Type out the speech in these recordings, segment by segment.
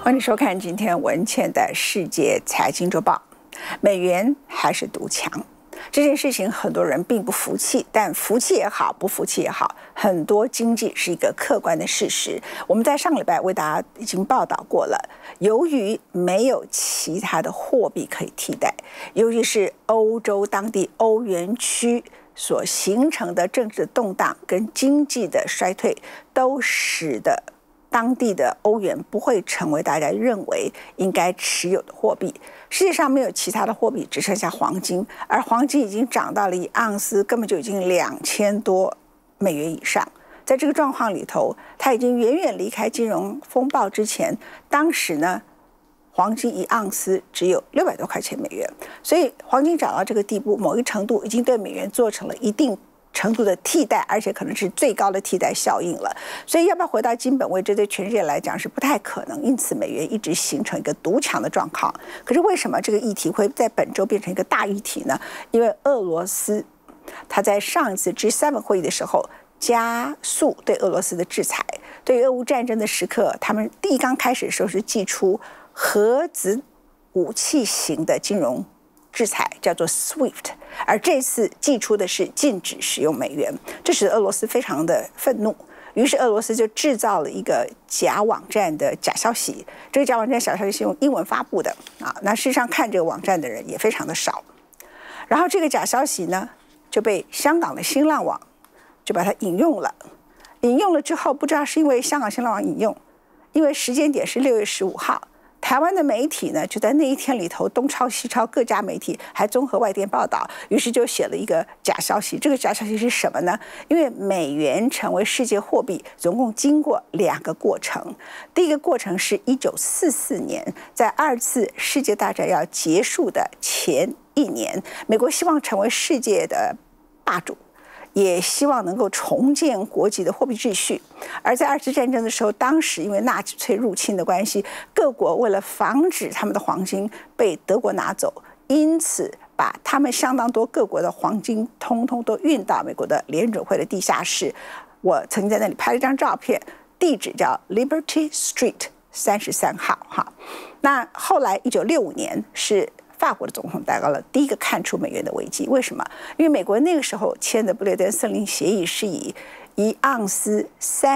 欢迎收看今天文茜的世界财经周报。美元还是独强，这件事情很多人并不服气，但服气也好，不服气也好，很多经济是一个客观的事实。我们在上个礼拜为大家已经报道过了，由于没有其他的货币可以替代，尤其是欧洲当地欧元区所形成的政治动荡跟经济的衰退，都使得当地的欧元不会成为大家认为应该持有的货币。世界上没有其他的货币，只剩下黄金，而黄金已经涨到了1盎司根本就已经2000多美元以上。在这个状况里头，它已经远远离开金融风暴之前。当时呢，黄金1盎司只有600多块钱美元，所以黄金涨到这个地步，某一程度已经对美元做成了一定程度的替代，而且可能是最高的替代效应了。所以要不要回到金本位，这对全世界来讲是不太可能，因此美元一直形成一个独强的状况。可是为什么这个议题会在本周变成一个大议题呢？因为俄罗斯他在上一次 G7 会议的时候加速对俄罗斯的制裁，对于俄乌战争的时刻，他们刚开始的时候是祭出核子武器型的金融制裁，叫做 SWIFT， 而这次祭出的是禁止使用美元，这使得俄罗斯非常的愤怒。于是俄罗斯就制造了一个假网站的假消息，这个假网站假消息是用英文发布的那事实上看这个网站的人也非常的少。然后这个假消息呢就被香港的新浪网就把它引用了，引用了之后，不知道是因为香港新浪网引用，因为时间点是6月15号，台湾的媒体呢就在那一天里头东抄西抄，各家媒体还综合外电报道，于是就写了一个假消息。这个假消息是什么呢？因为美元成为世界货币总共经过2个过程。第一个过程是1944年，在2次世界大战要结束的前1年，美国希望成为世界的霸主，也希望能够重建国际的货币秩序。而在2次战争的时候，当时因为纳粹入侵的关系，各国为了防止他们的黄金被德国拿走，因此把他们相当多各国的黄金通通都运到美国的联准会的地下室。我曾经在那里拍了一张照片，地址叫 Liberty Street 33号。那后来1965年是法国的总统戴高乐第一个看出美元的危机。为什么？因为美国那个时候签的布列登森林协议是以1盎司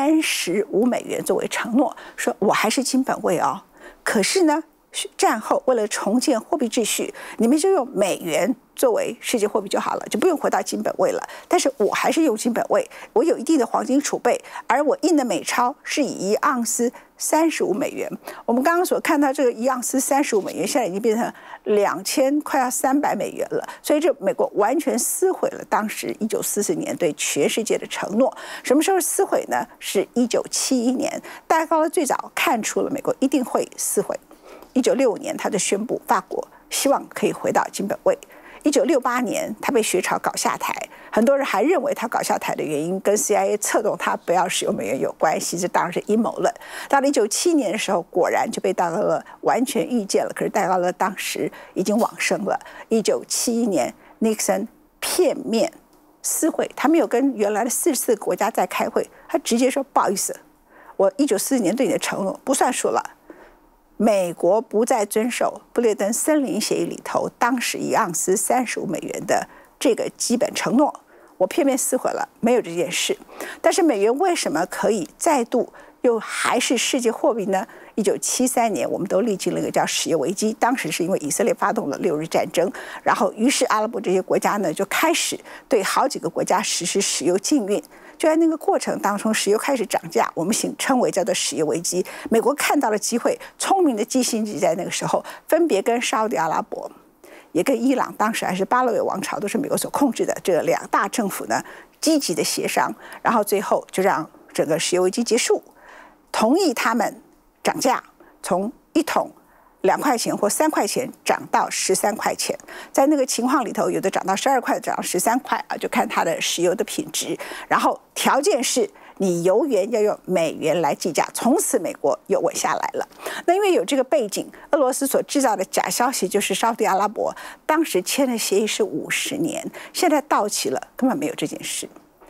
35美元作为承诺，说我还是金本位哦。可是呢，战后为了重建货币秩序，你们就用美元作为世界货币就好了，就不用回到金本位了。但是我还是用金本位，我有一定的黄金储备，而我印的美钞是以1盎司35美元。我们刚刚所看到这个1盎司35美元，现在已经变成2000快要300美元了。所以这美国完全撕毁了当时1944年对全世界的承诺。什么时候撕毁呢？是1971年，戴高乐最早看出了美国一定会撕毁。1965年他就宣布法国希望可以回到金本位。1968年他被学潮搞下台，很多人还认为他搞下台的原因跟 CIA 策动他不要使用美元有关系，这当然是阴谋论。到了1997年的时候，果然就被戴高乐完全预见了，可是戴高乐当时已经往生了。1971年 Nixon 片面撕毁，他没有跟原来的44个国家在开会，他直接说不好意思，我1944年对你的承诺不算数了。美国不再遵守布列登森林协议里头当时1盎司35美元的这个基本承诺，我片面撕毁了，没有这件事。但是美元为什么可以再度又还是世界货币呢？1973年我们都历经了一个叫石油危机，当时是因为以色列发动了6日战争，然后于是阿拉伯这些国家呢就开始对好几个国家实施石油禁运。就在那个过程当中，石油开始涨价，我们称为叫做石油危机。美国看到了机会，聪明的基辛格在那个时候分别跟沙特阿拉伯也跟伊朗，当时还是巴勒维王朝，都是美国所控制的这2大政府呢积极的协商，然后最后就让整个石油危机结束，同意他们涨价，从1桶2块钱或3块钱涨到13块钱，在那个情况里头，有的涨到12块，涨到13块就看它的石油的品质。然后条件是你油源要用美元来计价，从此美国又稳下来了。那因为有这个背景，俄罗斯所制造的假消息就是沙特阿拉伯当时签的协议是50年，现在到期了，根本没有这件事。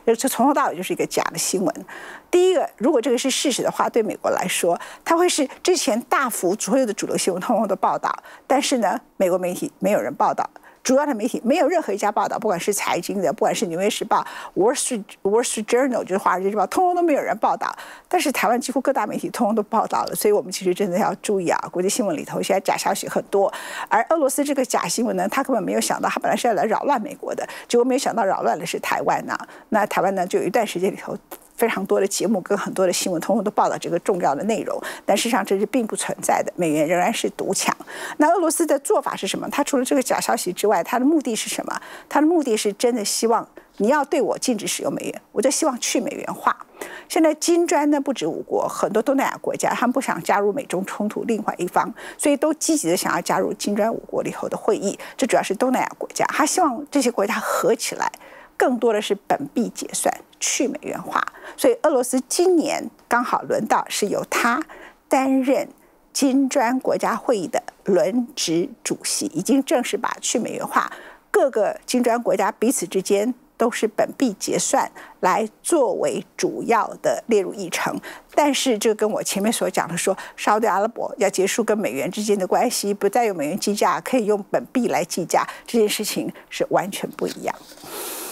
这从头到尾就是一个假的新闻。第一个，如果这个是事实的话，对美国来说，它会是之前大幅所有的主流新闻通通都报道，但是呢，美国媒体没有人报道。主要的媒体没有任何一家报道，不管是财经的，不管是《纽约时报》、Wall Street Journal 就是《华尔街日报》，通通都没有人报道。但是台湾几乎各大媒体通通都报道了，所以我们其实真的要注意啊！国际新闻里头现在假消息很多，而俄罗斯这个假新闻呢，他根本没有想到，他本来是要来扰乱美国的，结果没有想到扰乱的是台湾呐。那台湾呢，就有一段时间里头，非常多的节目跟很多的新闻，通通都报道这个重要的内容，但事实上这是并不存在的。美元仍然是独强。那俄罗斯的做法是什么？他除了这个假消息之外，他的目的是什么？他的目的是真的希望你要对我禁止使用美元，我就希望去美元化。现在金砖呢不止5国，很多东南亚国家他们不想加入美中冲突另外一方，所以都积极的想要加入金砖5国里头的会议。这主要是东南亚国家，他希望这些国家合起来，更多的是本币结算，去美元化。所以俄罗斯今年刚好轮到是由他担任金砖国家会议的轮值主席，已经正式把去美元化，各个金砖国家彼此之间都是本币结算来作为主要的列入议程。但是这跟我前面所讲的说，沙特阿拉伯要结束跟美元之间的关系，不再用美元计价，可以用本币来计价，这件事情是完全不一样的。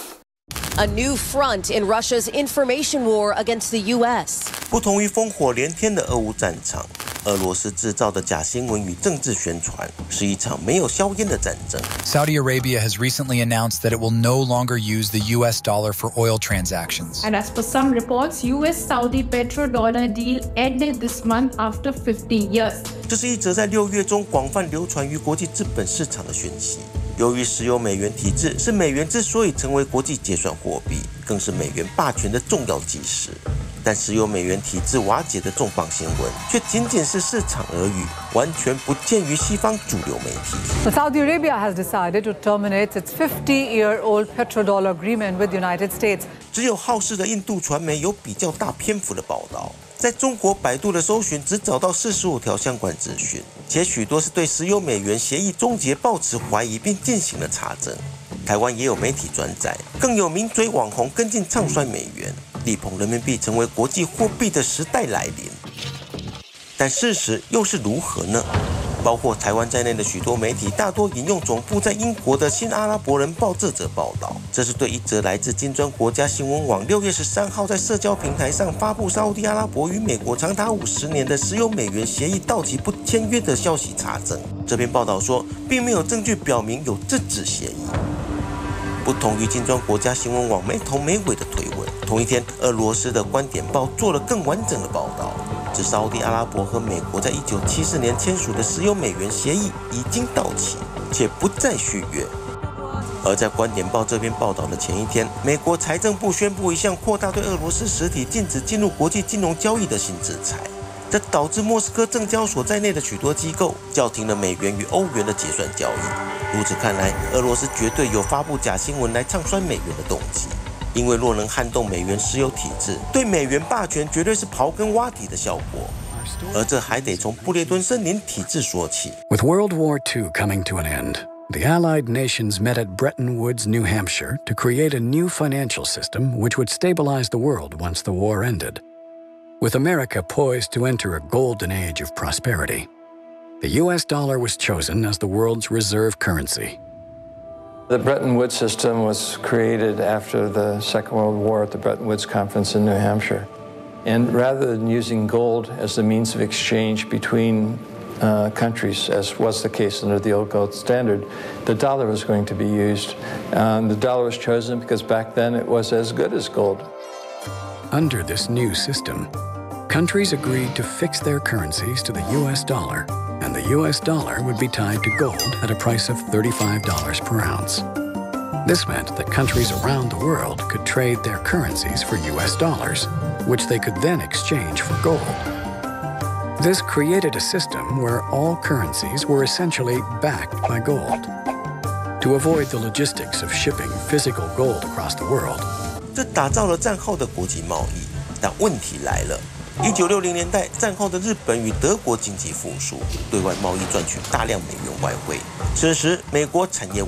A new front in Russia's information war against the U.S. 不同于烽火连天的俄乌战场，俄罗斯制造的假新闻与政治宣传是一场没有硝烟的战争。 Saudi Arabia has recently announced that it will no longer use the U.S. dollar for oil transactions. And as per some reports, U.S.-Saudi petrodollar deal ended this month after 50 years. 这是一则在6月中广泛流传于国际资本市场的讯息。由于石油美元体制是美元之所以成为国际结算货币，更是美元霸权的重要基石。但石油美元体制瓦解的重磅新闻，却仅仅是市场耳语，完全不见于西方主流媒体。 Saudi Arabia has decided to terminate its 50-year-old petrodollar agreement with the United States. 只有好事的印度传媒有比较大篇幅的报道。在中国百度的搜寻只找到45条相关资讯，且许多是对石油美元协议终结抱持怀疑并进行了查证。台湾也有媒体转载，更有名嘴网红跟进唱衰美元，力捧人民币成为国际货币的时代来临。但事实又是如何呢？包括台湾在内的许多媒体大多引用总部在英国的新阿拉伯人报这则报道，这是对一则来自金砖国家新闻网6月13号在社交平台上发布沙烏地阿拉伯与美国长达50年的石油美元协议到期不签约的消息查证。这篇报道说，并没有证据表明有这纸协议。不同于金砖国家新闻网没头没尾的推文，同一天，俄罗斯的观点报做了更完整的报道，指沙烏地阿拉伯和美国在1974年签署的石油美元协议已经到期，且不再续约。而在观点报这篇报道的前一天，美国财政部宣布一项扩大对俄罗斯实体禁止进入国际金融交易的新制裁，这导致莫斯科证交所在内的许多机构叫停了美元与欧元的结算交易。如此看来，俄罗斯绝对有发布假新闻来唱衰美元的动机，因为若能撼动美元石油体制，对美元霸权绝对是刨根挖底的效果。而这还得从布列顿森林体制说起。 With World War II coming to an end, the Allied nations met at Bretton Woods, New Hampshire, to create a new financial system which would stabilize the world once the war ended. With America poised to enter a golden age of prosperity, the U.S. dollar was chosen as the world's reserve currency. The Bretton Woods system was created after the Second World War at the Bretton Woods Conference in New Hampshire. And rather than using gold as the means of exchange between countries, as was the case under the old gold standard, the dollar was going to be used. The dollar was chosen because back then it was as good as gold. Under this new system, countries agreed to fix their currencies to the U.S. dollar, and the U.S. dollar would be tied to gold at a price of $35 per ounce. This meant that countries around the world could trade their currencies for U.S. dollars, which they could then exchange for gold. This created a system where all currencies were essentially backed by gold. To avoid the logistics of shipping physical gold across the world, 这打造了战后的国际贸易，但问题来了。1960年代，战后的日本与德国经济复苏，对外贸易赚取大量美元外汇。此时，美国产业外移，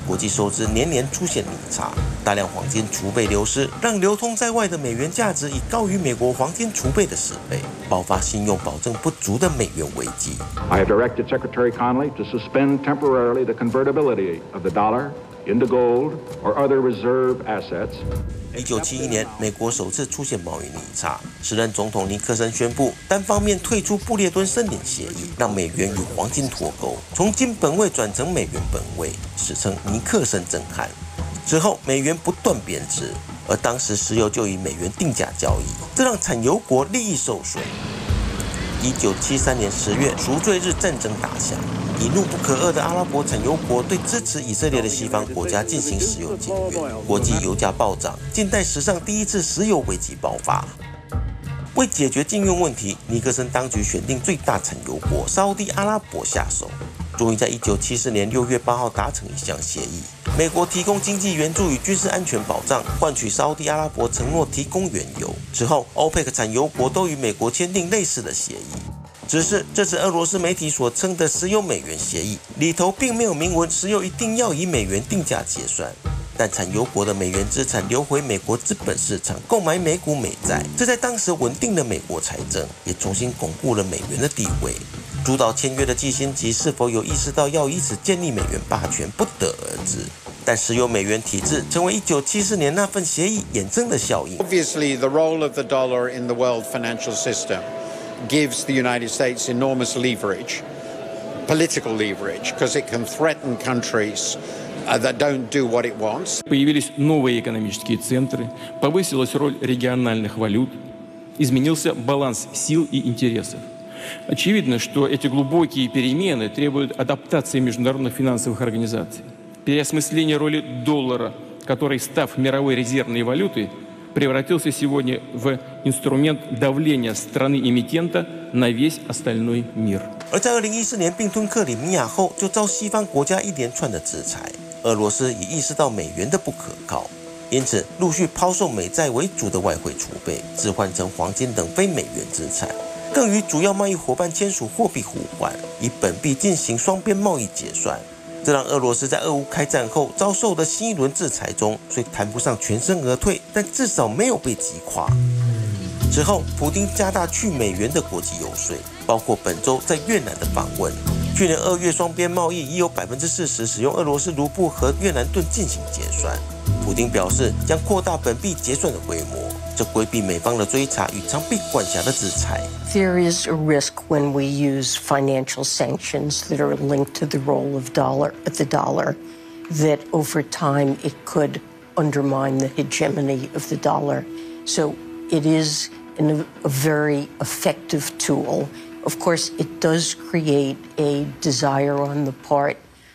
国际收支年年出现逆差，大量黄金储备流失，让流通在外的美元价值已高于美国黄金储备的10倍，爆发信用保证不足的美元危机。 I have directed Secretary Connolly to suspend temporarily the convertibility of the dollar into gold or other reserve assets. 1971年，美国首次出现贸易逆差，时任总统尼克森宣布单方面退出布列顿森林协议，让美元与黄金脱钩，从金本位转成美元本位，史称尼克森震撼。之后，美元不断贬值，而当时石油就以美元定价交易，这让产油国利益受损。1973年10月，赎罪日战争打响。以怒不可遏的阿拉伯产油国对支持以色列的西方国家进行石油禁运，国际油价暴涨，近代史上第一次石油危机爆发。为解决禁运问题，尼克森当局选定最大产油国沙烏地阿拉伯下手，终于在1974年6月8号达成一项协议，美国提供经济援助与军事安全保障，换取沙烏地阿拉伯承诺提供原油。之后，欧佩克产油国都与美国签订类似的协议。只是这次俄罗斯媒体所称的石油美元协议里头并没有明文石油一定要以美元定价结算，但产油国的美元资产流回美国资本市场购买美股美债，这在当时稳定的美国财政也重新巩固了美元的地位。主导签约的基辛格是否有意识到要以此建立美元霸权，不得而知。但石油美元体制成为1974年那份协议衍生的效应。 Obviously, the role of the dollar in the world financial system gives the United States enormous leverage, political leverage, because it can threaten countries that don't do what it wants. Появились новые экономические центры, повысилась роль региональных валют, изменился баланс сил и интересов. Очевидно, что эти глубокие перемены требуют адаптации международных финансовых организаций, переосмысления роли доллара, который, став мировой резервной валютой, превратился сегодня в инструмент давления страны-эмитента на весь остальной мир. 而在2014年并吞克里米亚后，就遭西方国家一连串的制裁。俄罗斯也意识到美元的不可靠，因此陆续抛售美债为主的外汇储备，置换成黄金等非美元资产，更与主要贸易伙伴签署货币互换，以本币进行双边贸易结算。这让俄罗斯在俄乌开战后遭受的新一轮制裁中，虽谈不上全身而退，但至少没有被击垮。之后，普丁加大去美元的国际游说，包括本周在越南的访问。去年2月双边贸易已有40%使用俄罗斯卢布和越南盾进行结算。普丁表示将扩大本币结算的规模，这规避美方的追查与常被管辖的制裁。 There is a risk when we use financial sanctions that are linked to the role of the dollar, that over time it could undermine the hegemony of the dollar. So it is a very effective tool. Of course, it does create a desire on the part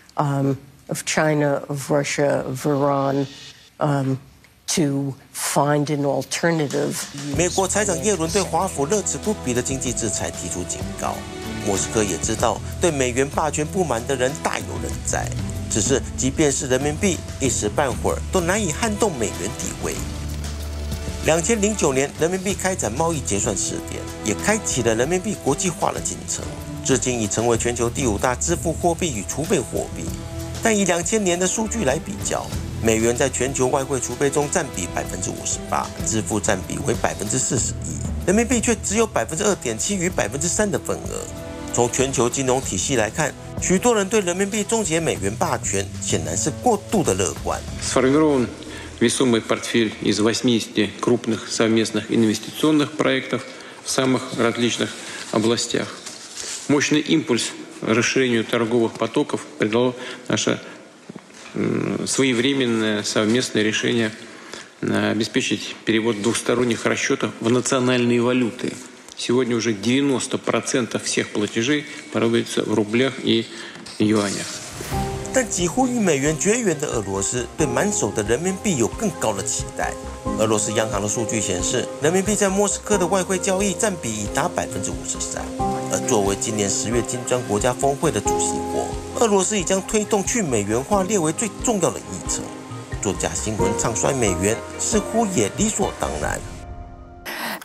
of China, of Russia, of Iran, to find an alternative. 美国财长耶伦对华府乐此不疲的经济制裁提出警告。莫斯科也知道对美元霸权不满的人大有人在，只是即便是人民币，一时半会儿都难以撼动美元地位。2009年，人民币开展贸易结算试点，也开启了人民币国际化的进程，至今已成为全球第5大支付货币与储备货币。但以2000年的数据来比较，美元在全球外汇储备中占比58%，支付占比为41%，人民币却只有2.7%与3%的份额。从全球金融体系来看，许多人对人民币终结美元霸权显然是过度的乐观。 Весомый портфель из 80 крупных совместных инвестиционных проектов в самых различных областях. Мощный импульс расширению торговых потоков придало наше своевременное совместное решение обеспечить перевод двухсторонних расчетов в национальные валюты. Сегодня уже 90% всех платежей проводятся в рублях и юанях. 但几乎与美元绝缘的俄罗斯对满手的人民币有更高的期待。俄罗斯央行的数据显示，人民币在莫斯科的外汇交易占比已达53%。而作为今年10月金砖国家峰会的主席国，俄罗斯已将推动去美元化列为最重要的议程。做假新闻唱衰美元，似乎也理所当然。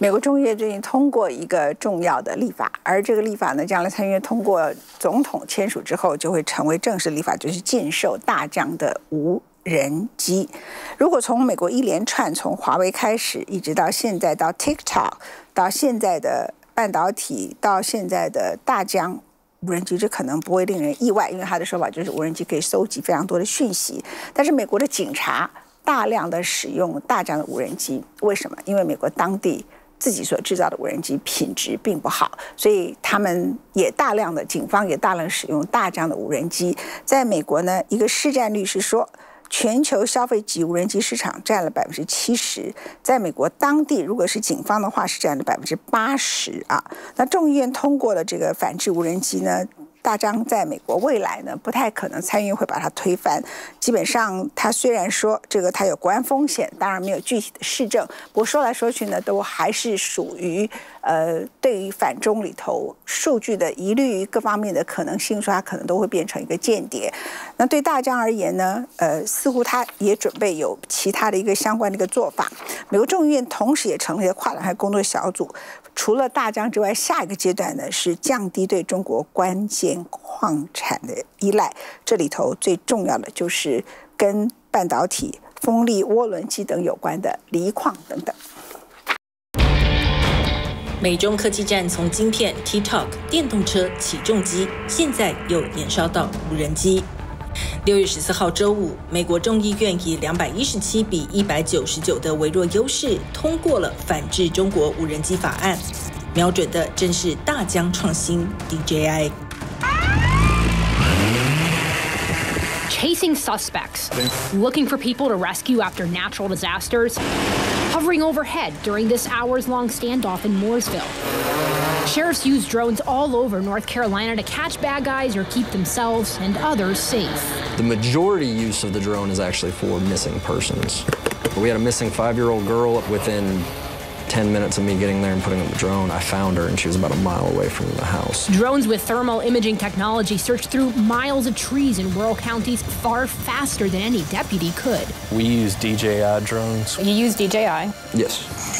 美国众议院最近通过一个重要的立法，而这个立法呢，将来参议院通过，总统签署之后，就会成为正式立法，就是禁售大疆的无人机。如果从美国一连串从华为开始，一直到现在到 TikTok， 到现在的半导体，到现在的大疆无人机，这可能不会令人意外，因为他的说法就是无人机可以搜集非常多的讯息。但是美国的警察大量的使用大疆的无人机，为什么？因为美国当地自己所制造的无人机品质并不好，所以他们也大量的警方也大量使用大疆的无人机。在美国呢，一个市占率是说，全球消费级无人机市场占了70%，在美国当地，如果是警方的话，是占了80%啊。那众议院通过了这个反制无人机呢，大疆在美国未来呢，不太可能参议院会把它推翻。基本上，它虽然说这个它有国安风险，当然没有具体的事证，不过说来说去呢，都还是属于对于反中里头数据的疑虑各方面的可能性，说它可能都会变成一个间谍。那对大疆而言呢，似乎它也准备有其他的一个相关的一个做法。美国众议院同时也成立了跨党派工作小组，除了大疆之外，下一个阶段呢是降低对中国关键矿产的依赖，这里头最重要的就是跟半导体、风力、涡轮机等有关的锂矿等等。 美中科技战从晶片、TikTok、电动车、起重机，现在又延烧到无人机。6月14号周五，美国众议院以217比199的微弱优势通过了反制中国无人机法案，瞄准的正是大疆创新 DJI。 Chasing suspects, looking for people to rescue after natural disasters, hovering overhead during this hours-long standoff in Mooresville. Sheriffs use drones all over North Carolina to catch bad guys or keep themselves and others safe. The majority use of the drone is actually for missing persons. We had a missing 5-year-old girl within 10 minutes of me getting there and putting up the drone. I found her and she was about a mile away from the house. Drones with thermal imaging technology search through miles of trees in rural counties far faster than any deputy could. We use DJI drones. You use DJI? Yes.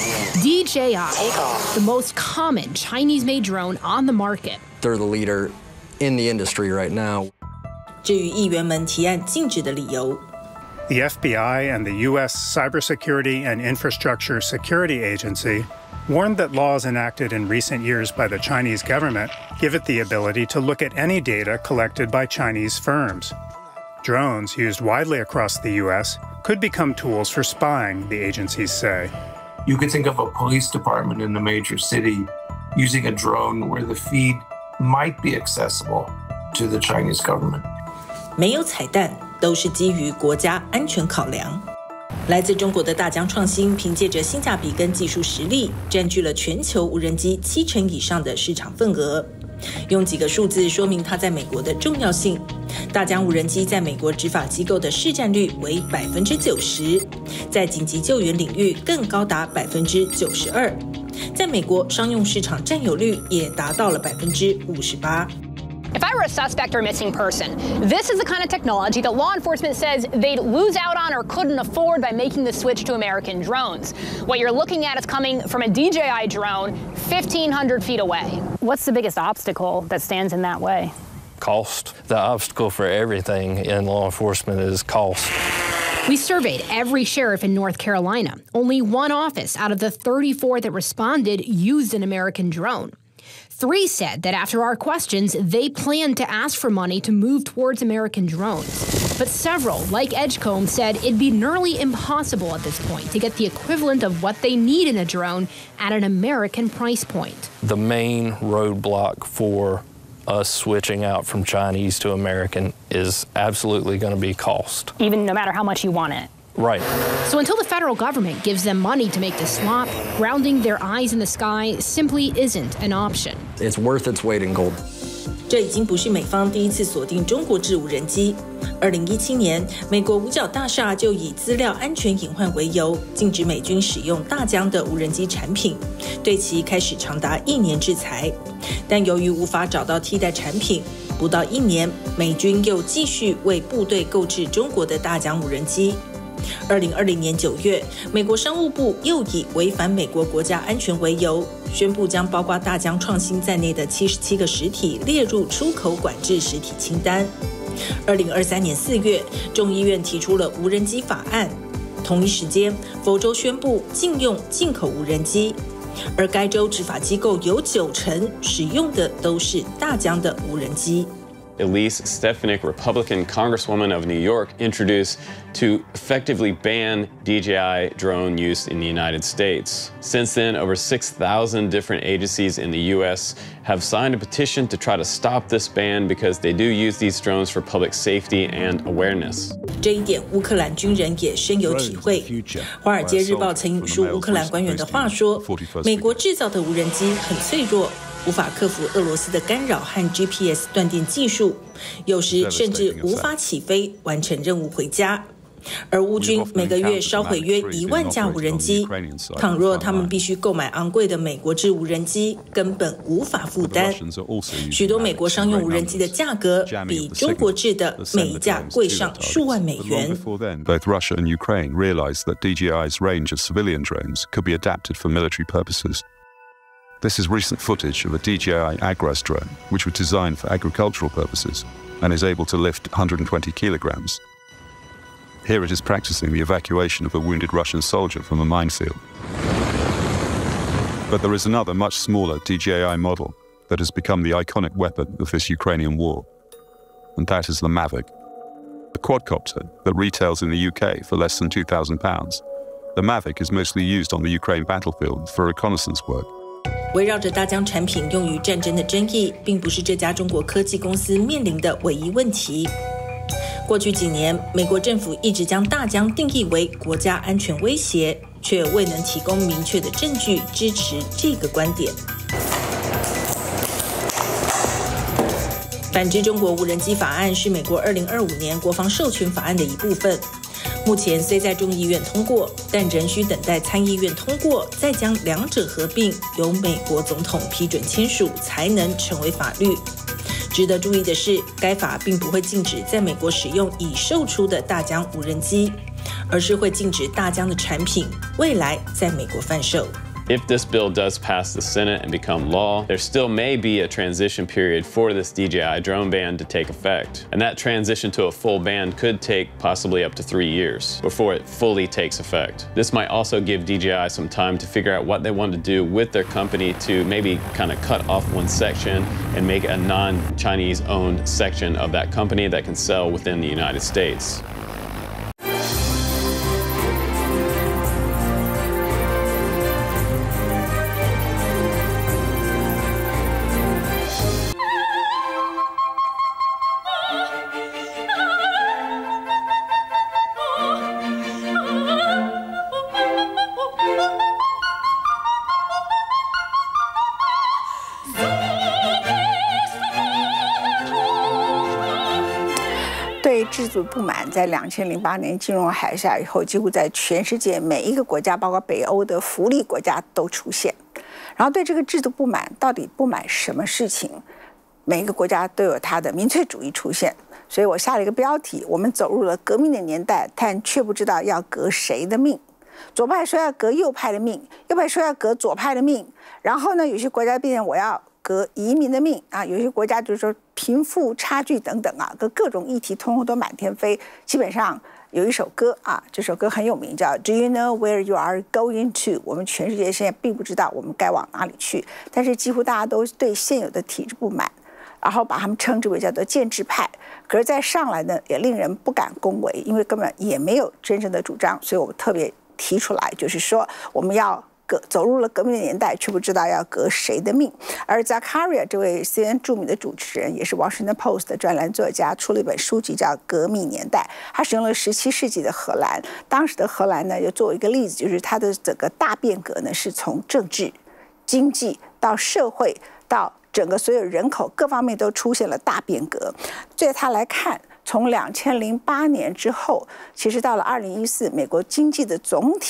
DJI, the most common Chinese-made drone on the market. They're the leader in the industry right now. 至于议员们提案禁止的理由， The FBI and the U.S. Cybersecurity and Infrastructure Security Agency warned that laws enacted in recent years by the Chinese government give it the ability to look at any data collected by Chinese firms. Drones, used widely across the U.S., could become tools for spying, the agencies say. You could think of a police department in a major city using a drone where the feed might be accessible to the Chinese government. 没有彩蛋，都是基于国家安全考量。来自中国的大疆创新，凭借着性价比跟技术实力，占据了全球无人机70%以上的市场份额。用几个数字说明它在美国的重要性：大疆无人机在美国执法机构的市占率为90%，在紧急救援领域更高达92%，在美国商用市场占有率也达到了58%。 If I were a suspect or a missing person, this is the kind of technology that law enforcement says they'd lose out on or couldn't afford by making the switch to American drones. What you're looking at is coming from a DJI drone 1,500 feet away. What's the biggest obstacle that stands in that way? Cost. The obstacle for everything in law enforcement is cost. We surveyed every sheriff in North Carolina. Only one office out of the 34 that responded used an American drone. 3 said that after our questions, they planned to ask for money to move towards American drones. But several, like Edgecombe, said it'd be nearly impossible at this point to get the equivalent of what they need in a drone at an American price point. The main roadblock for us switching out from Chinese to American is absolutely going to be cost. Even no matter how much you want it. Right. So until the federal government gives them money to make the swap, grounding their eyes in the sky simply isn't an option. It's worth its weight in gold. 这已经不是美方第一次锁定中国制无人机。2017年，美国五角大厦就以资料安全隐患为由，禁止美军使用大疆的无人机产品，对其开始长达1年制裁。但由于无法找到替代产品，不到1年，美军又继续为部队购置中国的大疆无人机。 2020年9月，美国商务部又以违反美国国家安全为由，宣布将包括大疆创新在内的77个实体列入出口管制实体清单。2023年4月，众议院提出了无人机法案。同一时间，佛州宣布禁用进口无人机，而该州执法机构有90%使用的都是大疆的无人机。 Elise Stefanik, Republican Congresswoman of New York, introduced to effectively ban DJI drone use in the United States. Since then, over 6,000 different agencies in the U.S. have signed a petition to try to stop this ban because they do use these drones for public safety and awareness. 这一点，乌克兰军人也深有体会。《华尔街日报》曾引述乌克兰官员的话说：“美国制造的无人机很脆弱。”无法克服俄罗斯的干扰和 GPS 断电技术，有时甚至无法起飞完成任务回家。而乌军每个月烧毁约1万架无人机，倘若他们必须购买昂贵的美国制无人机，根本无法负担。许多美国商用无人机的价格比中国制的每一架贵上数万美元。 Both Russia and Ukraine realized that DJI's range of civilian drones could be adapted for military purposes. This is recent footage of a DJI Agras drone, which was designed for agricultural purposes and is able to lift 120 kilograms. Here it is practicing the evacuation of a wounded Russian soldier from a minefield. But there is another much smaller DJI model that has become the iconic weapon of this Ukrainian war, and that is the Mavic, a quadcopter that retails in the UK for less than £2,000. The Mavic is mostly used on the Ukraine battlefield for reconnaissance work. 围绕着大疆产品用于战争的争议，并不是这家中国科技公司面临的唯一问题。过去几年，美国政府一直将大疆定义为国家安全威胁，却未能提供明确的证据支持这个观点。反制中国无人机法案是美国2025年国防授权法案的一部分。目前虽在众议院通过，但仍需等待参议院通过，再将两者合并，由美国总统批准签署，才能成为法律。值得注意的是，该法并不会禁止在美国使用已售出的大疆无人机，而是会禁止大疆的产品未来在美国贩售。 If this bill does pass the Senate and become law, there still may be a transition period for this DJI drone ban to take effect. And that transition to a full ban could take possibly up to 3 years before it fully takes effect. This might also give DJI some time to figure out what they want to do with their company to maybe kind of cut off one section and make a non-Chinese owned section of that company that can sell within the United States. 对制度不满，在2008年金融海啸以后，几乎在全世界每一个国家，包括北欧的福利国家都出现。然后对这个制度不满，到底不满什么事情？每一个国家都有它的民粹主义出现。所以我下了一个标题：我们走入了革命的年代，但却不知道要革谁的命。左派说要革右派的命，右派说要革左派的命。然后呢，有些国家变成我要革移民的命啊，有些国家就是说贫富差距等等啊，各种议题通通都满天飞。基本上有一首歌啊，这首歌很有名，叫 Do you know where you are going to？ 我们全世界现在并不知道我们该往哪里去，但是几乎大家都对现有的体制不满，然后把他们称之为叫做建制派。可是再上来呢，也令人不敢恭维，因为根本也没有真正的主张，所以我特别提出来，就是说我们要走入了革命的年代，却不知道要革谁的命。而 Zakaria 这位 CNN 著名的主持人，也是 Washington Post 的专栏作家，出了一本书籍叫《革命年代》。他使用了17世纪的荷兰，当时的荷兰呢，就作为一个例子，就是它的整个大变革呢，是从政治、经济到社会到整个所有人口各方面都出现了大变革。对他来看，从2008年之后，其实到了2014，美国经济的总体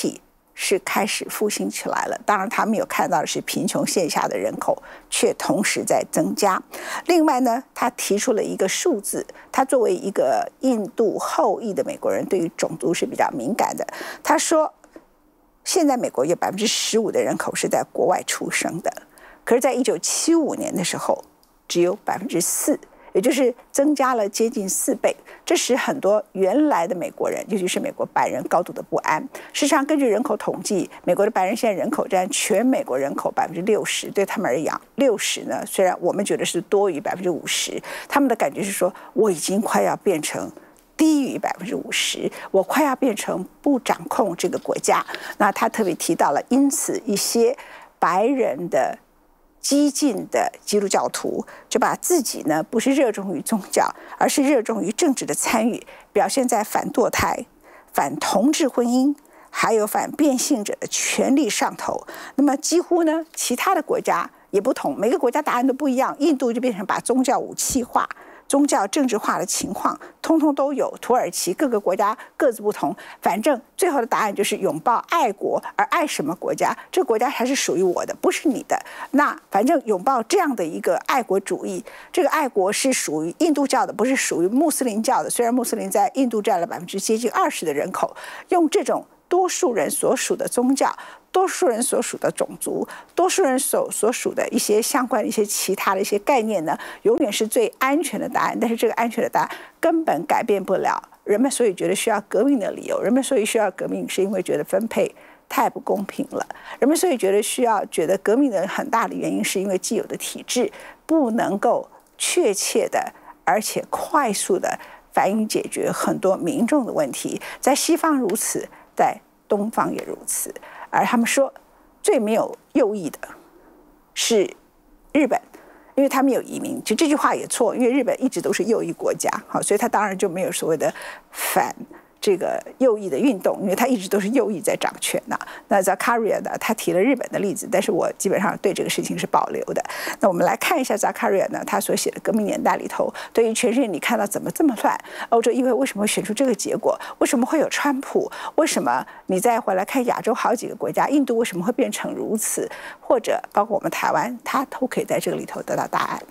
是开始复兴起来了。当然，他没有看到的是贫穷线下的人口却同时在增加。另外呢，他提出了一个数字，他作为一个印度后裔的美国人，对于种族是比较敏感的。他说，现在美国有15%的人口是在国外出生的，可是，在1975年的时候，只有4%。也就是增加了接近4倍，这使很多原来的美国人，尤其是美国白人高度的不安。事实上，根据人口统计，美国的白人现在人口占全美国人口60%，对他们而言，60呢，虽然我们觉得是多于50%，他们的感觉是说，我已经快要变成低于50%，我快要变成不掌控这个国家。那他特别提到了，因此一些白人的激进的基督教徒就把自己呢不是热衷于宗教，而是热衷于政治的参与，表现在反堕胎、反同志婚姻，还有反变性者的权利上头。那么几乎呢，其他的国家也不同，每个国家答案都不一样。印度就变成把宗教武器化、宗教政治化的情况通通都有。土耳其各个国家各自不同，反正最后的答案就是拥抱爱国，而爱什么国家，这个国家还是属于我的，不是你的。那反正拥抱这样的一个爱国主义，这个爱国是属于印度教的，不是属于穆斯林教的。虽然穆斯林在印度占了接近20%的人口，用这种多数人所属的宗教、多数人所属的种族、多数人所属的一些相关的一些其他的一些概念呢，永远是最安全的答案。但是这个安全的答案根本改变不了人们所以觉得需要革命的理由。人们所以需要革命，是因为觉得分配太不公平了。人们所以觉得革命的很大的原因，是因为既有的体制不能够确切的而且快速的反映解决很多民众的问题。在西方如此，在东方也如此。而他们说最没有右翼的是日本，因为他们有移民。其实这句话也错，因为日本一直都是右翼国家，好，所以他当然就没有所谓的反这个右翼的运动，因为他一直都是右翼在掌权呢。那 Zakaria 呢，他提了日本的例子，但是我基本上对这个事情是保留的。那我们来看一下 Zakaria 呢，他所写的《革命年代》里头，对于全世界你看到怎么这么乱，欧洲议会为什么会选出这个结果？为什么会有川普？为什么你再回来看亚洲好几个国家，印度为什么会变成如此？或者包括我们台湾，他都可以在这个里头得到答案。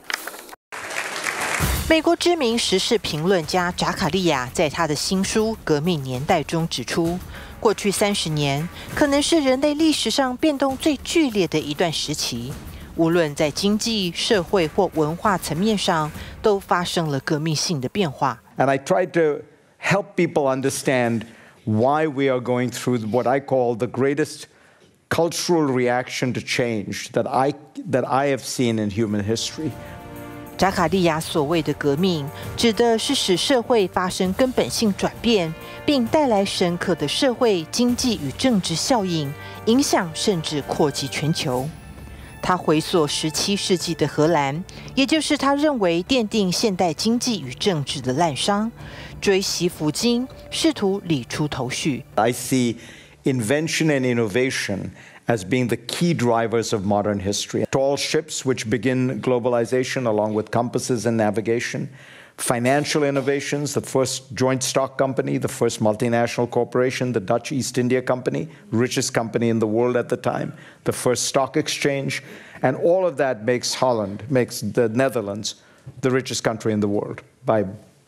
美国知名时事评论家扎卡利亚在他的新书《革命年代》中指出，过去30年可能是人类历史上变动最剧烈的一段时期，无论在经济、社会或文化层面上，都发生了革命性的变化。 And I tried to help people understand why we are going through what I call the greatest cultural reaction to change that I have seen in human history. 扎卡利亚所谓的革命，指的是使社会发生根本性转变，并带来深刻的社会、经济与政治效应，影响甚至扩及全球。他回溯17世纪的荷兰，也就是他认为奠定现代经济与政治的烂商，追袭福金，试图理出头绪。 I see invention and innovation as being the key drivers of modern history. Tall ships which begin globalization along with compasses and navigation. Financial innovations, the first joint stock company, the first multinational corporation, the Dutch East India Company, richest company in the world at the time, the first stock exchange, and all of that makes the Netherlands the richest country in the world by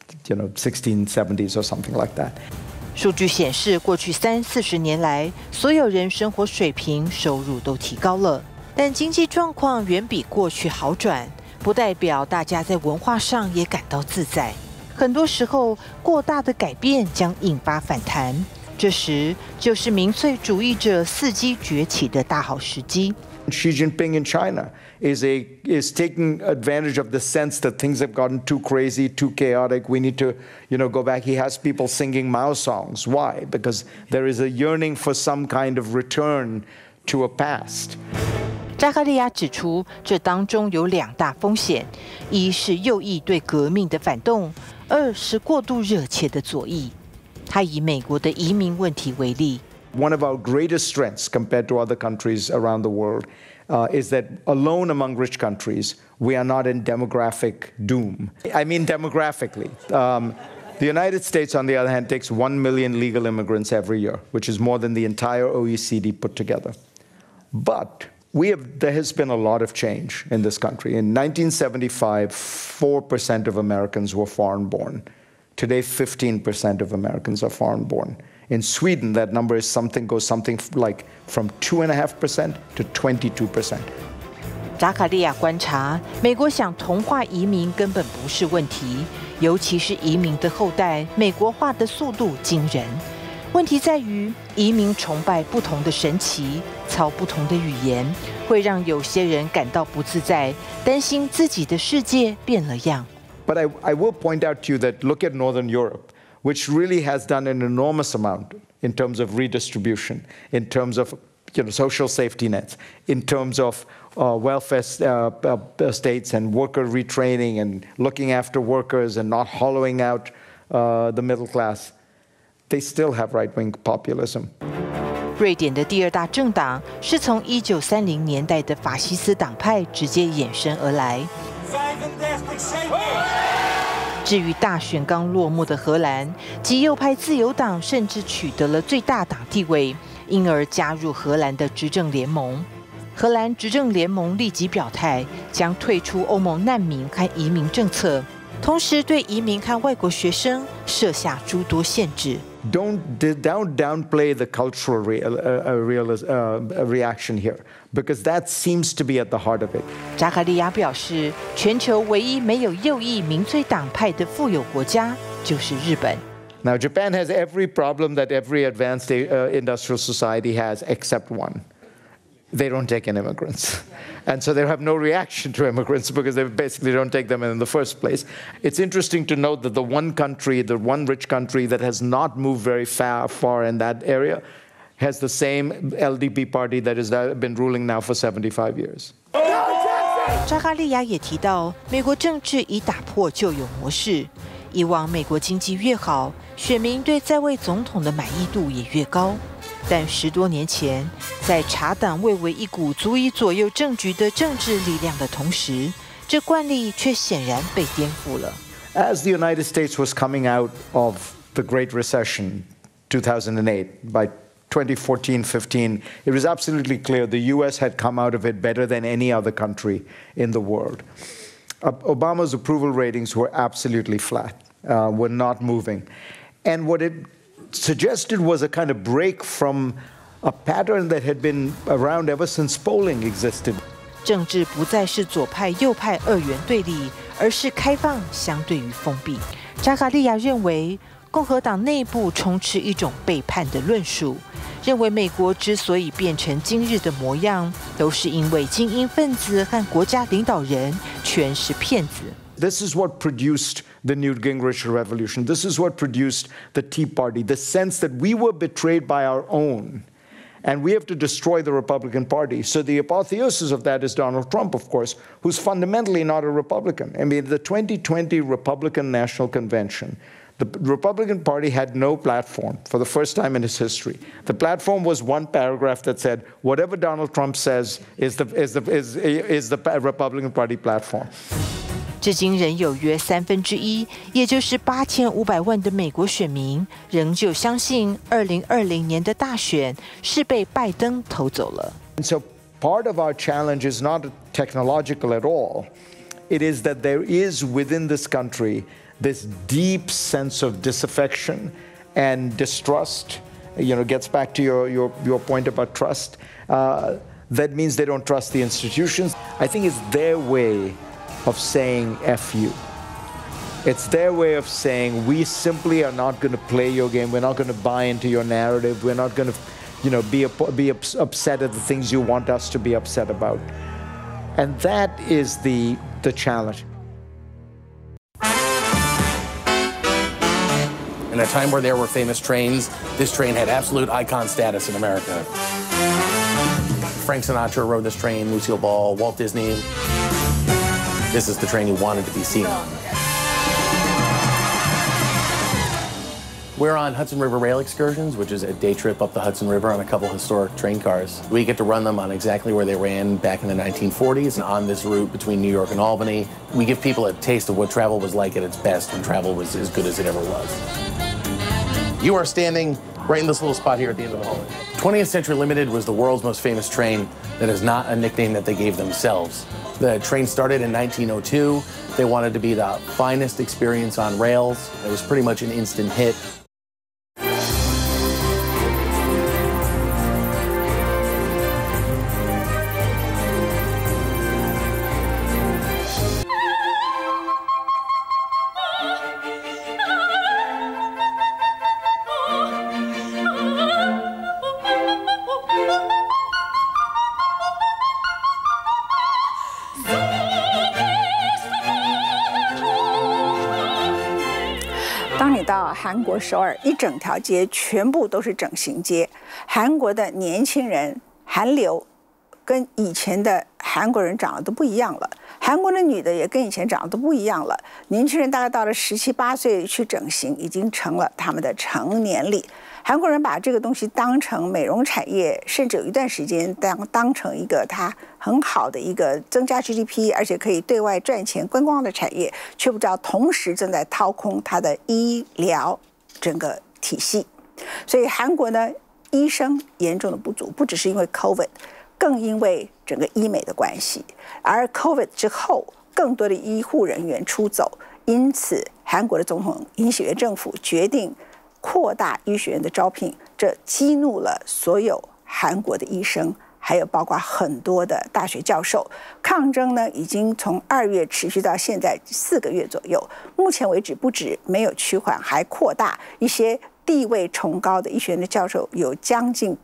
1670s or something like that. 数据显示，过去30-40年来，所有人生活水平、收入都提高了，但经济状况远比过去好转，不代表大家在文化上也感到自在。很多时候，过大的改变将引发反弹，这时就是民粹主义者伺机崛起的大好时机。 Xi Jinping in China is taking advantage of the sense that things have gotten too crazy, too chaotic. We need to, go back. He has people singing Mao songs. Why? Because there is a yearning for some kind of return to a past. 扎卡利亚指出，这当中有2大风险：一是右翼对革命的反动，2是过度热切的左翼。他以美国的移民问题为例。 One of our greatest strengths compared to other countries around the world is that alone among rich countries, we are not in demographic doom. I mean demographically. The United States, on the other hand, takes 1 million legal immigrants every year, which is more than the entire OECD put together. But there has been a lot of change in this country. In 1975, 4% of Americans were foreign-born. Today, 15% of Americans are foreign-born. In Sweden, that number goes something like from 2.5% to 22%. 扎卡利亚观察，美国想同化移民根本不是问题，尤其是移民的后代，美国化的速度惊人。问题在于，移民崇拜不同的神奇，操不同的语言，会让有些人感到不自在，担心自己的世界变了样。 But I will point out to you that look at Northern Europe, which really has done an enormous amount in terms of redistribution, in terms of social safety nets, in terms of welfare states and worker retraining and looking after workers and not hollowing out the middle class. They still have right-wing populism. 瑞典的第二大政党是从1930年代的法西斯党派直接衍生而来。至于大选刚落幕的荷兰，极右派自由党甚至取得了最大党地位，因而加入荷兰的执政联盟。荷兰执政联盟立即表态，将退出欧盟难民和移民政策，同时对移民和外国学生设下诸多限制。 Don't downplay the cultural reaction here, because that seems to be at the heart of it. 扎卡利亚表示，全球唯一没有右翼民粹党派的富有国家就是日本。 Now, Japan has every problem that every advanced industrial society has, except one. They don't take in immigrants. And so they have no reaction to immigrants because they basically don't take them in the first place. It's interesting to note that the one rich country that has not moved very far in that area has the same LDP party that has been ruling now for 75 years. 扎卡利亚也提到，美国政治已打破旧有模式。以往美国经济越好，选民对在位总统的满意度也越高。但10多年前，在茶党蔚为一股足以左右政局的政治力量的同时，这惯例却显然被颠覆了。 As the United States was coming out of the Great Recession, 2008, by 2014-15, it was absolutely clear the U.S. had come out of it better than any other country in the world. Obama's approval ratings were absolutely flat, were not moving. And what it suggested was a kind of break from a pattern that had been around ever since polling existed. 政治不再是左派右派二元对立，而是开放相对于封闭。扎卡利亚认为，共和党内部充斥一种背叛的论述，认为美国之所以变成今日的模样，都是因为精英分子和国家领导人全是骗子。 This is what produced the Newt Gingrich revolution. This is what produced the Tea Party, the sense that we were betrayed by our own, and we have to destroy the Republican Party. So the apotheosis of that is Donald Trump, of course, who's fundamentally not a Republican. I mean, the 2020 Republican National Convention, the Republican Party had no platform for the first time in its history. The platform was one paragraph that said, whatever Donald Trump says is the Republican Party platform. 至今仍有约1/3，也就是8500万的美国选民，仍旧相信2020年的大选是被拜登偷走了。 And so part of our challenge is not technological at all. It is that there is within this country this deep sense of disaffection and distrust. Gets back to your point about trust. That means they don't trust the institutions. I think it's their way of saying F you. It's their way of saying we simply are not going to play your game. We're not going to buy into your narrative. We're not going to, be upset at the things you want us to be upset about. And that is the challenge. In a time where there were famous trains, this train had absolute icon status in America. Frank Sinatra rode this train, Lucille Ball, Walt Disney. This is the train he wanted to be seen on. We're on Hudson River Rail excursions, which is a day trip up the Hudson River on a couple historic train cars. We get to run them on exactly where they ran back in the 1940s and on this route between New York and Albany. We give people a taste of what travel was like at its best when travel was as good as it ever was. You are standing right in this little spot here at the end of the hallway. 20th Century Limited was the world's most famous train. That is not a nickname that they gave themselves. The train started in 1902. They wanted to be the finest experience on rails. It was pretty much an instant hit. 当你到韩国首尔，一整条街全部都是整形街。韩国的年轻人韩流跟以前的韩国人长得都不一样了，韩国的女的也跟以前长得都不一样了。年轻人大概到了17、18岁去整形，已经成了他们的成年礼。韩国人把这个东西当成美容产业，甚至有一段时间当成一个它很好的一个增加 GDP， 而且可以对外赚钱观光的产业，却不知道同时正在掏空它的医疗整个体系。所以韩国呢，医生严重的不足，不只是因为 COVID， 更因为整个医美的关系。而 COVID 之后，更多的医护人员出走，因此韩国的总统尹锡悦政府决定扩大医学院的招聘，这激怒了所有韩国的医生，还有包括很多的大学教授。抗争呢，已经从2月持续到现在4个月左右。目前为止，不止没有趋缓，还扩大。一些地位崇高的医学院的教授，有将近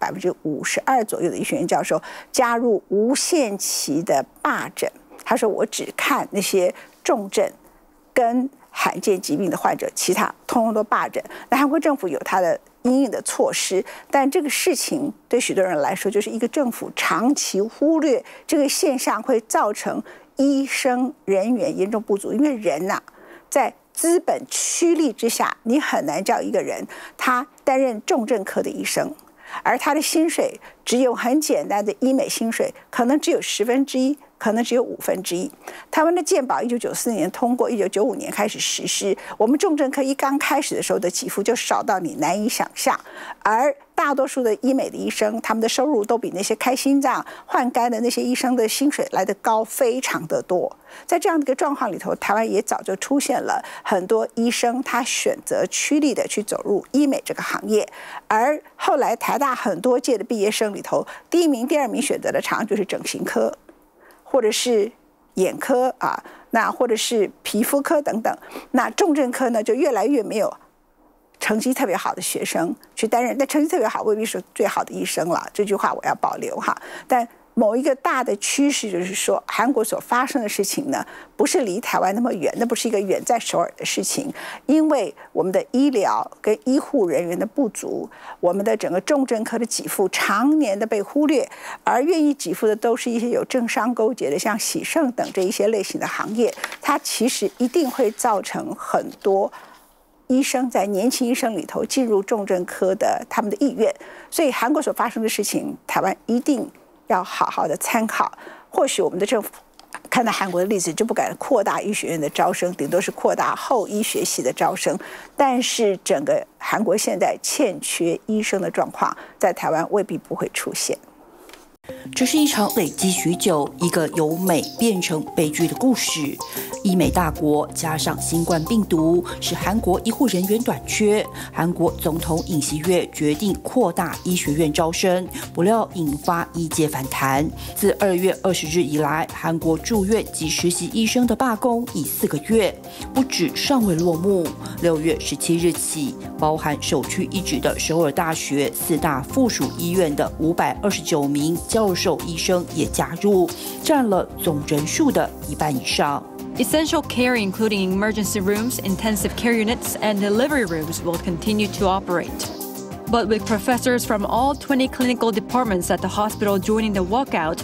52%左右的医学院教授加入无限期的罢诊。他说：“我只看那些重症跟罕见疾病的患者，其他通通都罢诊。”那韩国政府有他的因应的措施，但这个事情对许多人来说，就是一个政府长期忽略这个现象，会造成医生人员严重不足。因为人呐，在资本趋利之下，你很难叫一个人他担任重症科的医生，而他的薪水只有很简单的医美薪水，可能只有1/10。可能只有1/5。台湾的健保1994年通过，1995年开始实施。我们重症科一刚开始的时候的给付就少到你难以想象，而大多数的医美的医生，他们的收入都比那些开心脏、换肝的那些医生的薪水来得高非常的多。在这样的一个状况里头，台湾也早就出现了很多医生，他选择趋利的去走入医美这个行业，而后来台大很多届的毕业生里头，第1名、第2名选择的常常就是整形科，或者是眼科啊，那或者是皮肤科等等。那重症科呢，就越来越没有成绩特别好的学生去担任，但成绩特别好未必是最好的医生了。这句话我要保留哈。但某一个大的趋势就是说，韩国所发生的事情呢，不是离台湾那么远，那不是一个远在首尔的事情，因为我们的医疗跟医护人员的不足，我们的整个重症科的给付常年的被忽略，而愿意给付的都是一些有政商勾结的，像喜盛等这一些类型的行业，它其实一定会造成很多医生在年轻医生里头进入重症科的他们的意愿。所以韩国所发生的事情，台湾一定要好好的参考。或许我们的政府看到韩国的例子，就不敢扩大医学院的招生，顶多是扩大后医学系的招生。但是整个韩国现在欠缺医生的状况，在台湾未必不会出现。 这是一场累积许久、一个由美变成悲剧的故事。医美大国加上新冠病毒，使韩国医护人员短缺。韩国总统尹锡悦决定扩大医学院招生，不料引发医界反弹。自2月20日以来，韩国住院及实习医生的罢工已4个月，不止尚未落幕。6月17日起，包含首屈一指的首尔大学4大附属医院的529名教授医生也加入，占了总人数的1半以上。 Essential care, including emergency rooms, intensive care units, and delivery rooms, will continue to operate. But with professors from all 20 clinical departments at the hospital joining the walkout,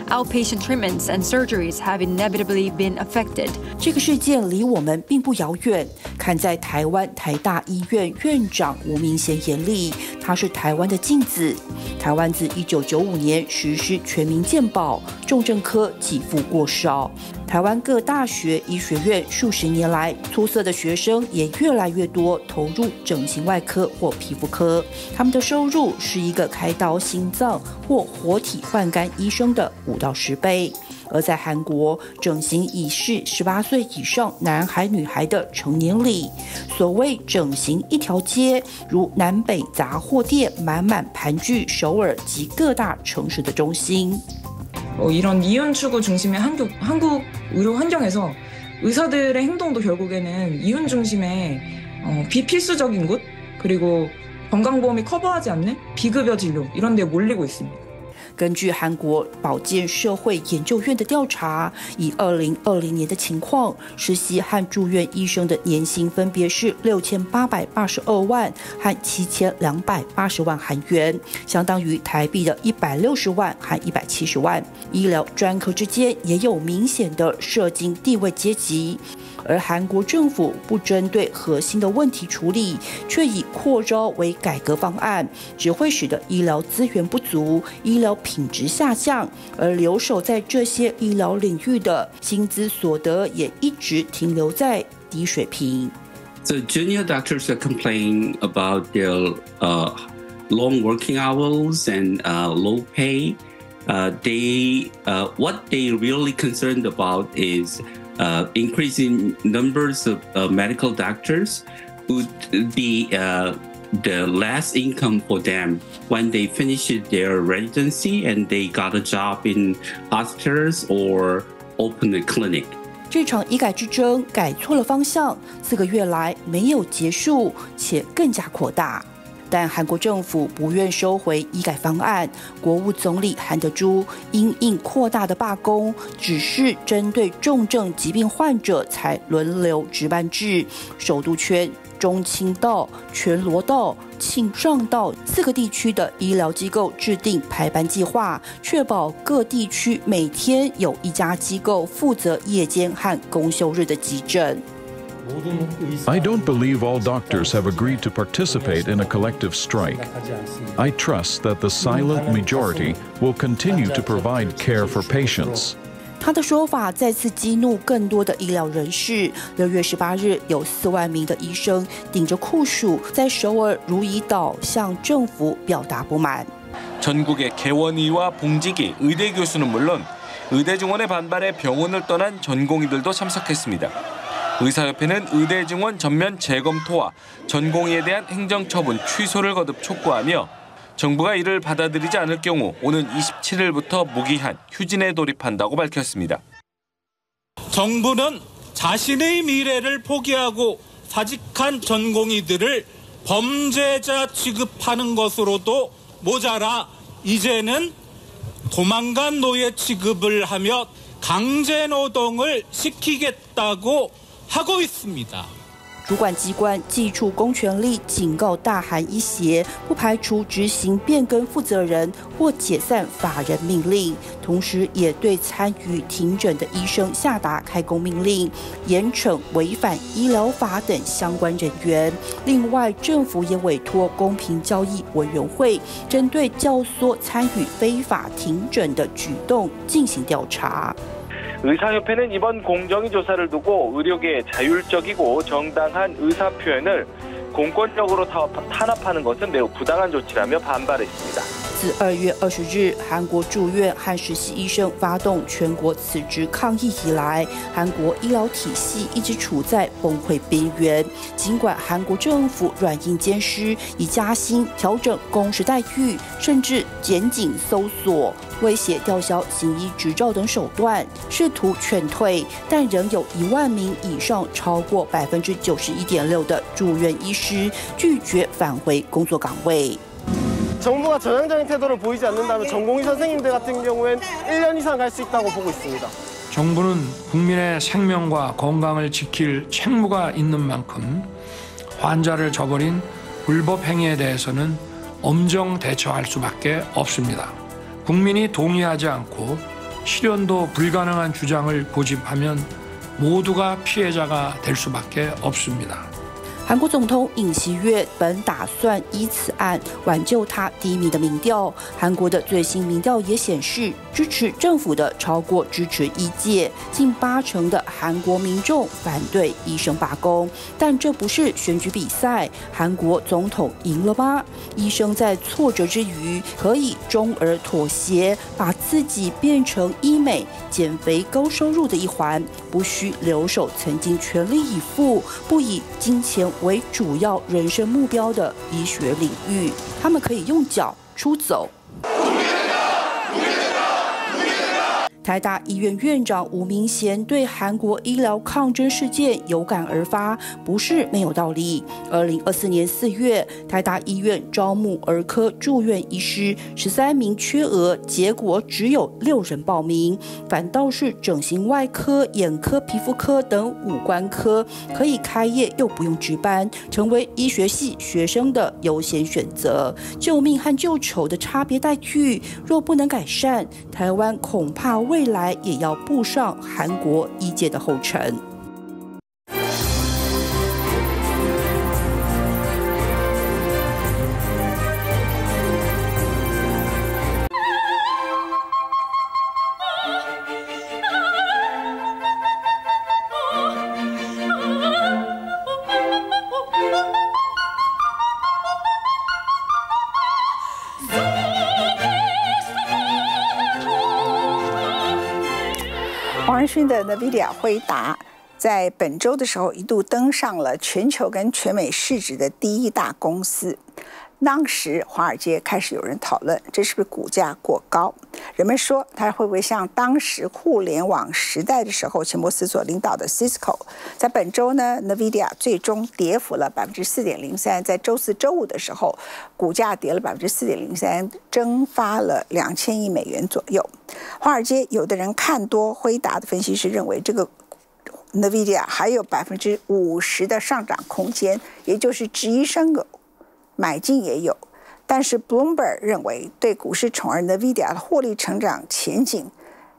outpatient treatments and surgeries have inevitably been affected. 这个事件离我们并不遥远。看在台湾台大医院院长吴明贤眼里，他是台湾的镜子。台湾自1995年实施全民健保，重症科给付过少。台湾各大学医学院数十年来，出色的学生也越来越多投入整形外科或皮肤科，他们的收入是一个开刀心脏或活体换肝医生的5到10倍。而在韩国，整形已是18岁以上男孩女孩的成年礼。所谓整形一条街，如南北杂货店满满盘踞首尔及各大城市的中心。 이런 이윤 추구 중심의 한국 의료 환경에서 의사들의 행동도 결국에는 이윤 중심의 비필수적인 곳 그리고 건강보험이 커버하지 않는 비급여 진료 이런 데 몰리고 있습니다. 根据韩国保健社会研究院的调查，以2020年的情况，实习和住院医生的年薪分别是6882万和7280万韩元，相当于台币的160万和170万。医疗专科之间也有明显的社经地位阶级。 而韩国政府不针对核心的问题处理，却以扩招为改革方案，只会使得医疗资源不足、医疗品质下降，而留守在这些医疗领域的薪资所得也一直停留在低水平。 So junior doctors are complaining about their long working hours and low pay. What they really concerned about is increasing numbers of medical doctors would be the less income for them when they finish their residency and they got a job in hospitals or open a clinic. 这场医改之争改错了方向，4个月来没有结束，且更加扩大。 但韩国政府不愿收回医改方案，国务总理韩德洙因应扩大的罢工，只是针对重症疾病患者才轮流值班制。首都圈、中清道、全罗道、庆尚道4个地区的医疗机构制定排班计划，确保各地区每天有1家机构负责夜间和公休日的急诊。 I don't believe all doctors have agreed to participate in a collective strike. I trust that the silent majority will continue to provide care for patients. 他的说法再次激怒更多的医疗人士。6月18日，有4万名的医生顶着酷暑，在首尔如意岛向政府表达不满。 전국의 개원의와 봉직이, 의대 교수는 물론 의대 증원에 반발해 병원을 떠난 전공의들도 참석했습니다. 의사협회는 의대 증원 전면 재검토와 전공의에 대한 행정처분 취소를 거듭 촉구하며 정부가 이를 받아들이지 않을 경우 오는 27일부터 무기한 휴진에 돌입한다고 밝혔습니다. 정부는 자신의 미래를 포기하고 사직한 전공의들을 범죄자 취급하는 것으로도 모자라 이제는 도망간 노예 취급을 하며 강제 노동을 시키겠다고 하고 있습니다. 主管机关祭出公权力，警告大韩医协，不排除执行变更负责人或解散法人命令，同时也对参与庭诊的医生下达开工命令，严惩违反医疗法等相关人员。另外，政府也委托公平交易委员会，针对教唆参与非法庭诊的举动进行调查。 의사협회는 이번 공정위 조사를 두고 의료계의 자율적이고 정당한 의사 표현을 공권력으로 탄압하는 것은 매우 부당한 조치라며 반발했습니다. 自2月20日，韩国住院和实习医生发动全国辞职抗议以来，韩国医疗体系一直处在崩溃边缘。尽管韩国政府软硬兼施，以加薪、调整工时待遇，甚至检警搜索、威胁吊销行医执照等手段，试图劝退，但仍有1万名以上，超过91.6%的住院医师拒绝返回工作岗位。 정부가 전향적인 태도를 보이지 않는다면 전공의 선생님들 같은 경우엔 1년 이상 갈 수 있다고 보고 있습니다. 정부는 국민의 생명과 건강을 지킬 책무가 있는 만큼 환자를 저버린 불법 행위에 대해서는 엄정 대처할 수밖에 없습니다. 국민이 동의하지 않고 실현도 불가능한 주장을 고집하면 모두가 피해자가 될 수밖에 없습니다. 韩国总统尹锡悦本打算以此案挽救他低迷的民调。韩国的最新民调也显示，支持政府的超过支持医界，近80%的韩国民众反对医生罢工。但这不是选举比赛，韩国总统赢了吗？医生在挫折之余可以终而妥协，把自己变成医美、减肥高收入的一环，不需留守曾经全力以赴、不以金钱为主要人生目标的医学领域，他们可以用脚出走。台大医院院长吴明贤对韩国医疗抗争事件有感而发，不是没有道理。2024年4月，台大医院招募儿科住院医师，13名缺额，结果只有6人报名，反倒是整形外科、眼科、皮肤科等五官科可以开业又不用值班，成为医学系学生的优先选择。救命和救丑的差别待遇，若不能改善，台湾恐怕未来也要步上韩国医界的后尘。 黄仁勋的 NVIDIA 辉达在本周的时候一度登上了全球跟全美市值的第1大公司。当时华尔街开始有人讨论，这是不是股价过高？人们说它会不会像当时互联网时代的时候，钱伯斯所领导的 Cisco， 在本周呢 NVIDIA 最终跌幅了 4.03%， 在周四周五的时候，股价跌了 4.03%， 蒸发了2000亿美元左右。华尔街有的人看多辉达的分析师认为，这个 NVIDIA 还有50%的上涨空间，也就是质疑声有，买进也有。但是 Bloomberg 认为，对股市宠儿 NVIDIA 的获利成长前景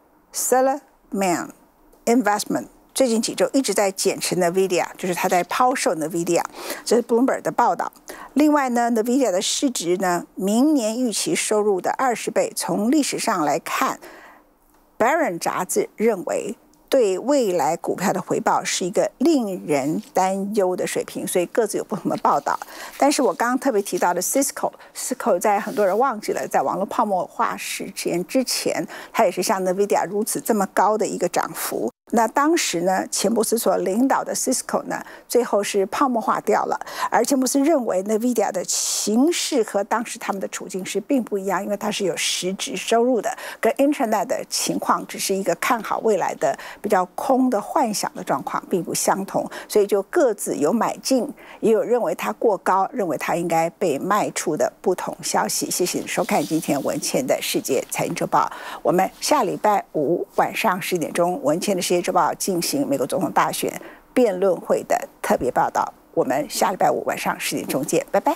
，Salomon Investment 最近几周一直在减持 NVIDIA， 就是他在抛售 NVIDIA， 这是 Bloomberg 的报道。另外呢 ，NVIDIA 的市值呢，明年预期收入的20倍。从历史上来看 ，Barron 杂志认为，对未来股票的回报是一个令人担忧的水平，所以各自有不同的报道。但是我刚刚特别提到的 Cisco 在很多人忘记了，在网络泡沫化事件之前，它也是像 NVIDIA 如此这么高的一个涨幅。那当时呢，钱伯斯所领导的 Cisco 呢，最后是泡沫化掉了。而钱伯斯认为 NVIDIA 的形势和当时他们的处境是并不一样，因为它是有实质收入的，跟 Internet 的情况只是一个看好未来的比较空的幻想的状况，并不相同。所以就各自有买进，也有认为它过高，认为它应该被卖出的不同消息。谢谢你收看今天文茜的世界财经周报。我们下礼拜5晚上10点钟，文茜的世界周报进行美国总统大选辩论会的特别报道。我们下礼拜5晚上10点钟见，拜拜。